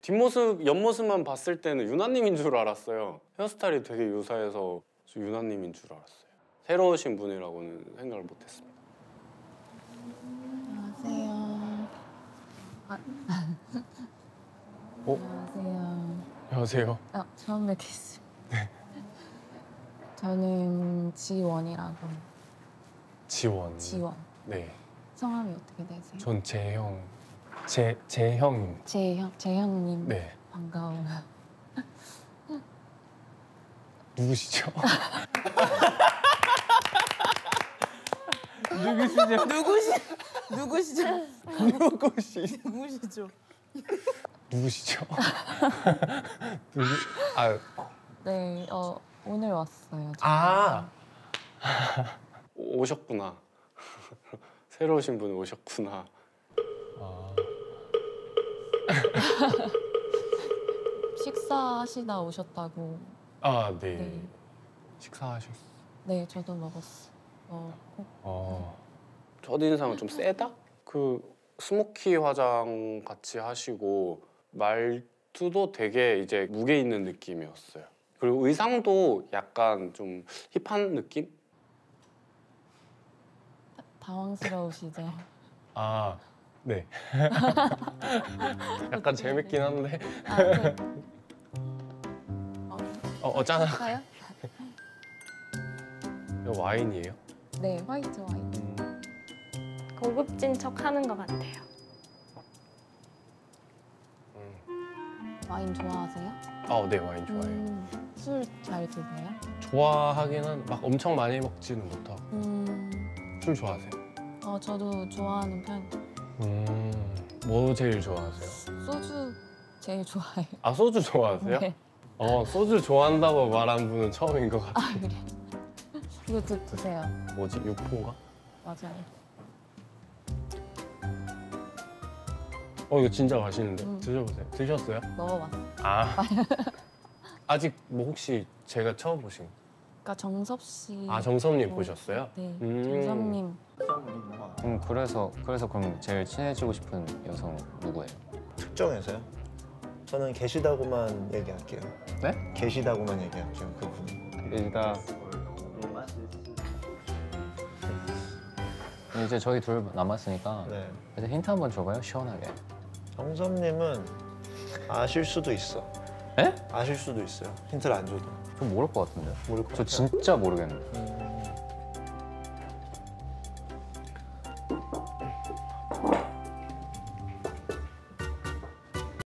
뒷모습, 옆모습만 봤을 때는 유나님인 줄 알았어요. 헤어스타일이 되게 유사해서 유나님인 줄 알았어요. 새로 오신 분이라고는 생각을 못했습니다. 안녕하세요. 안녕하세요. 안녕하세요. 처음 뵙겠습니다. 네. 저는 지원이라고. 지원. 지원. 네. 성함이 어떻게 되세요? 전 재형. 재형입니다. 재형님. 네. 반가워요. 누구시죠? 누구시죠? 누구시죠? 네, 오늘 왔어요. 오셨구나. 새로 오신 분이 오셨구나. 식사하시다 오셨다고. 네. 네. 식사하셨어요? 네, 저도 먹었어요. 첫인상은 좀 세다? 그 스모키 화장 같이 하시고 말투도 되게 이제 무게 있는 느낌이었어요. 그리고 의상도 약간 좀 힙한 느낌? 당황스러우시죠? 네. 약간 재밌긴 한데. 네. 짠. 할까요? 이거 와인이에요? 네, 화이트 와인. 고급진 척 하는 것 같아요. 와인 좋아하세요? 네, 와인 좋아해요. 술 잘 드세요? 좋아하기는 막 엄청 많이 먹지는 못하고. 술 좋아하세요? 저도 좋아하는 편. 뭐 제일 좋아하세요? 소주 제일 좋아해요. 소주 좋아하세요? 네. 소주 좋아한다고 말한 분은 처음인 것 같아요. 그래? 이거 드세요. 뭐지? 육포인가? 맞아요. 이거 진짜 맛있는데. 드셔보세요. 드셨어요? 먹어봤어요. 아직 뭐 혹시 제가 처음 보신? 그러니까 정섭 씨. 정섭님 보셨어요? 네. 정섭님. 그래서 그럼 제일 친해지고 싶은 여성 누구예요? 특정해서요? 저는 계시다고만 얘기할게요. 네? 계시다고만 얘기할게요, 그분이. 일단 이제 저희 둘 남았으니까 네. 이제 힌트 한번 줘봐요, 시원하게. 정섭님은 아실 수도 있어. 에? 아실 수도 있어요. 힌트를 안 줘도. 좀 모를 것 같은데? 모를 것 저 같아요. 진짜 모르겠는데.